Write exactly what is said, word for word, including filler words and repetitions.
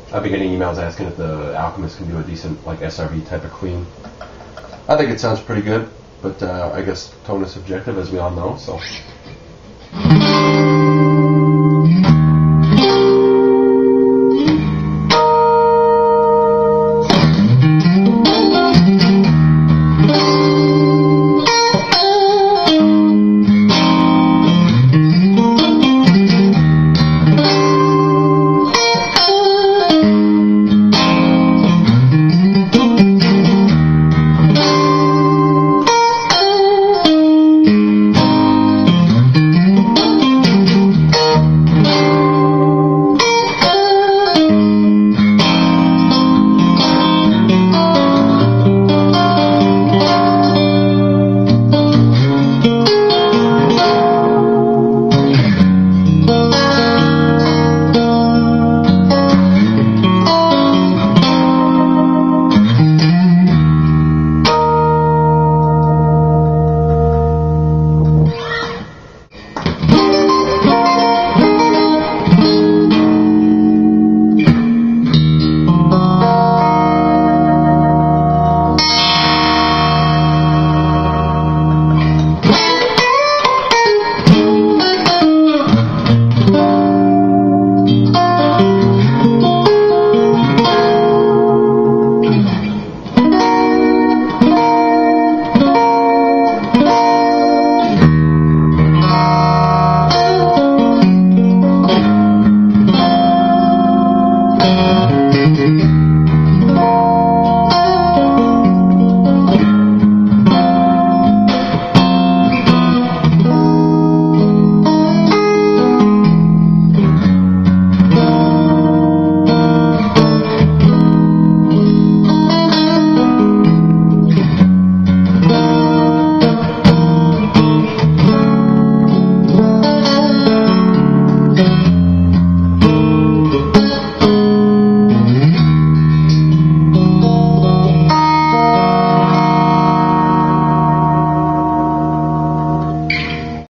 I've been getting emails asking if the Alchemist can do a decent like S R V type of clean. I think it sounds pretty good, but uh, I guess tone is subjective, as we all know. So.